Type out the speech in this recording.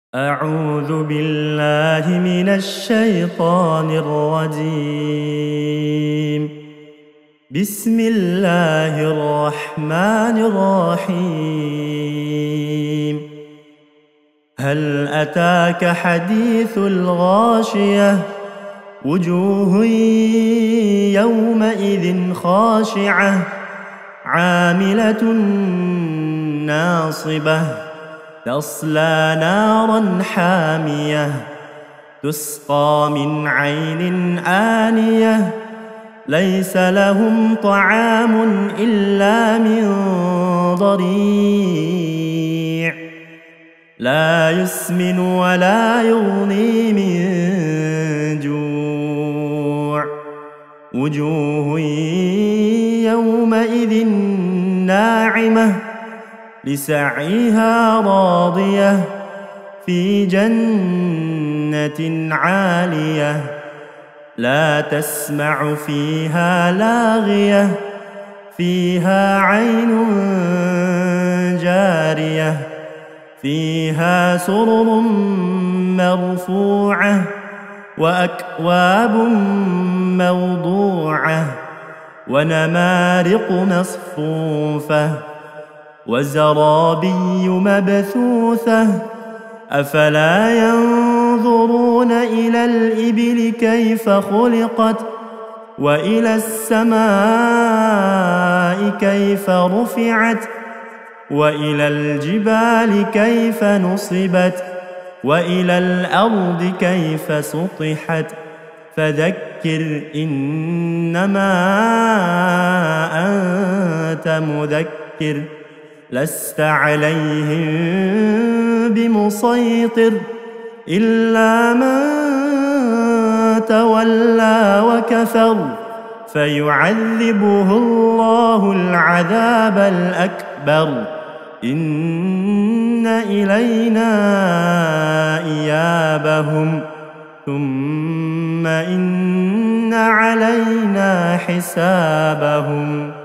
أعوذ بالله من الشيطان الرجيم. بسم الله الرحمن الرحيم. هل أتاك حديث الغاشية؟ وجوه يومئذ خاشعة عاملة ناصبة تصلى نارا حامية تسقى من عين آنية ليس لهم طعام إلا من ضريع لا يسمن ولا يغني من جوع. وجوه يومئذ ناعمة لسعيها راضية في جنة عالية لا تسمع فيها لاغية فيها عين جارية فيها سرر مرفوعة وأكواب موضوعة ونمارق مصفوفة وزرابي مبثوثة. أفلا ينظرون إلى الإبل كيف خلقت وإلى السماء كيف رفعت وإلى الجبال كيف نصبت وإلى الأرض كيف سطحت. فذكر إنما أنت مذكر لست عليهم بمسيطر إلا من تولى وكفر فيعذبه الله العذاب الأكبر. إن إلينا إيابهم ثم إن علينا حسابهم.